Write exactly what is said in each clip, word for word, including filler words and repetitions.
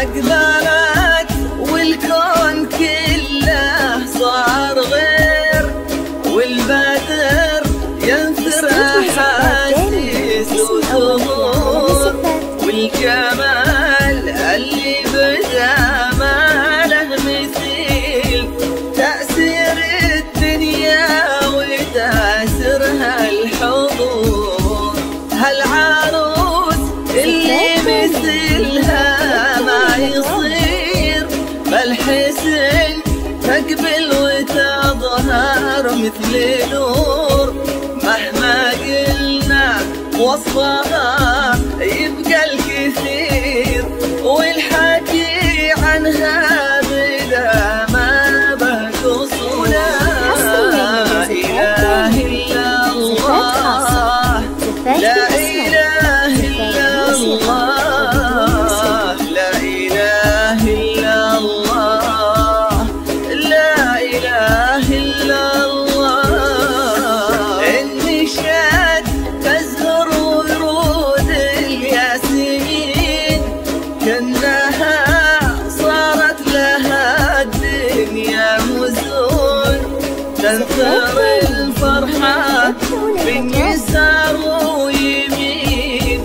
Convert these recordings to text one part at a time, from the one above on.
أقبلت والكون كله صار غير، والبدر ينثر أحاسيس وظهور، والجمال اللي بدا ما له مثيل، تأثير الدنيا وتأثيرها الحضور. هالعروس اللي مثلها ما يصير، بالحسن تقبل وتظهر مثل نور، مهما قلنا وصفها يبقى الكثير، والحكي عنها بلا ما به قصور. لا إله إلا الله، لا إله إلا الله، لا إله إلا الله، لا إله إلا الله. النشاد تزهر ورود الياسمين، كأنها صارت لها الدنيا مزون، تنثر الفرحة من يسار ويمين،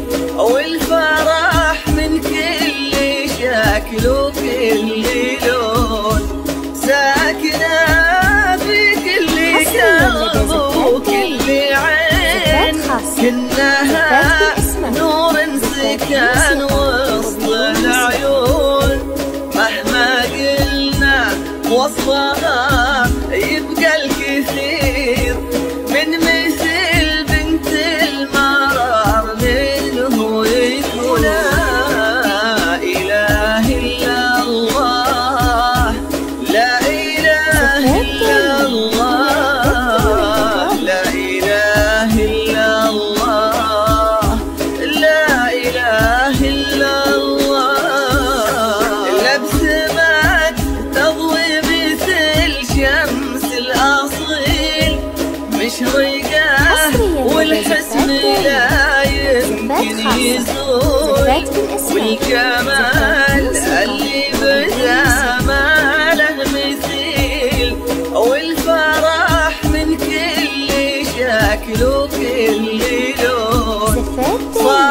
والفرح من كل شكل وكل لون، ساكنة في كل قلب وكل عين، كأنها نور سكن وسط العيون، مهما قلنا وصفها يبقى الكثير، من مثل بنت المرار منه يكون. لا إله إلا الله، لا إله إلا الله، لا إله إلا الله، لا إله إلا الله. الأبسمات تضوي مثل شمس الأصيل، مشرقة والحسن لا يمكن يزول، والجمال اللي بدا ما له مثيل، والفرح من كل شكل وكل لون.